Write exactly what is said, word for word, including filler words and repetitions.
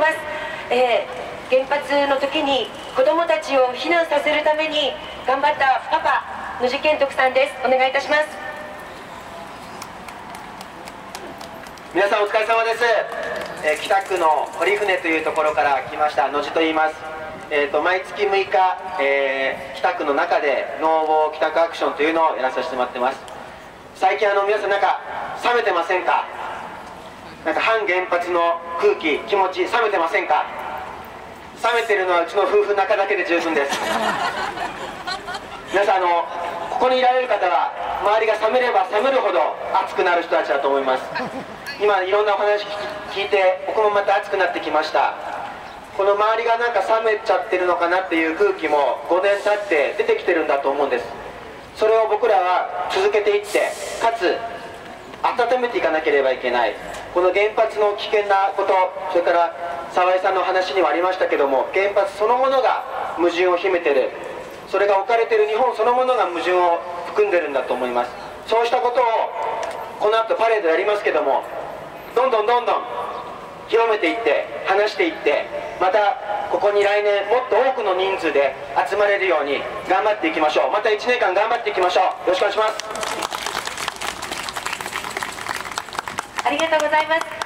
ます。えー、原発の時に子どもたちを避難させるために頑張ったパパ、野地健徳さんです。お願いいたします。 皆さんお疲れ様です。えー、北区の堀船というところから来ました野地と言います。えー、と毎月むいか、えー、北区の中でノーボー帰宅アクションというのをやらさせてもらってます。最近あの皆さんなんか冷めてませんか？なんか反原発の空気、気持ち冷めてませんか？冷めてるのはうちの夫婦仲だけで十分です。皆さんあのここにいられる方は周りが冷めれば冷めるほど熱くなる人たちだと思います。今いろんなお話聞いて僕もまた熱くなってきました。この周りがなんか冷めちゃってるのかなっていう空気もごねん経って出てきてるんだと思うんです。それを僕らは続けていってかつ温めていかなければいけない。この原発の危険なこと、それから澤井さんの話にもありましたけども、原発そのものが矛盾を秘めてる、それが置かれている日本そのものが矛盾を含んでるんだと思います。そうしたことをこの後パレードやりますけども、どんどんどんどん広めていって話していって、またここに来年もっと多くの人数で集まれるように頑張っていきましょう。またいちねんかん頑張っていきましょう。よろしくお願いします。 ありがとうございます。